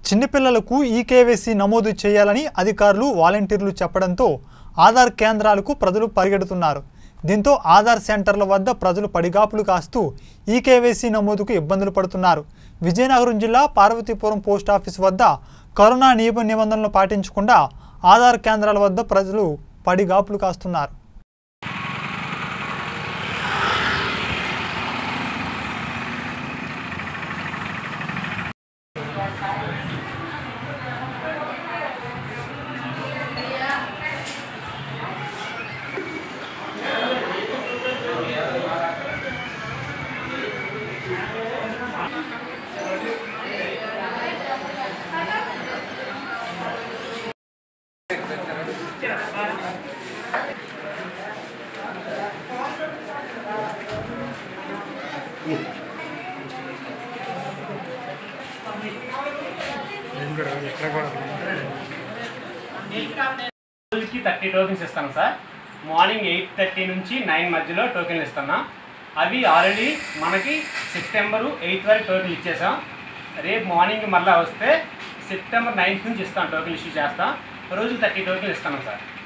చిన్నపిల్లలకు ఈకేవైసీ నమోదు చేయాలని అధికారులు వాలంటీర్లు చెప్పడంతో ఆధార్ కేంద్రాలకు ప్రజలు పరిగెడుతున్నారు. దీంతో ఆధార్ సెంటర్ల వద్ద ప్రజలు పడిగాపులు కాస్తూ ఈకేవైసీ నమోదుకు ఇబ్బందులు పడుతున్నారు. విజయనగరం జిల్లా పార్వతీపురం పోస్ట్ ఆఫీస్ వద్ద కరోనా నియమ నిబంధనలు పాటించకుండా ఆధార్ కేంద్రాల వద్ద ప్రజలు పడిగాపులు కాస్తున్నారు. రోజుకి 30 టోకెన్స్ ఇస్తాను సార్. మార్నింగ్ 8:30 నుంచి 9 మధ్యలో టోకెన్లు ఇస్తున్నా. అవి ఆల్రెడీ మనకి సెప్టెంబర్ 8 వరకు టోకెన్ ఇచ్చేసాం. రేపు మార్నింగ్ మళ్ళీ వస్తే సెప్టెంబర్ 9 నుంచి ఇస్తాను, టోకెన్ ఇష్యూ చేస్తాం. రోజు 30 టోకెన్లు ఇస్తాను సార్.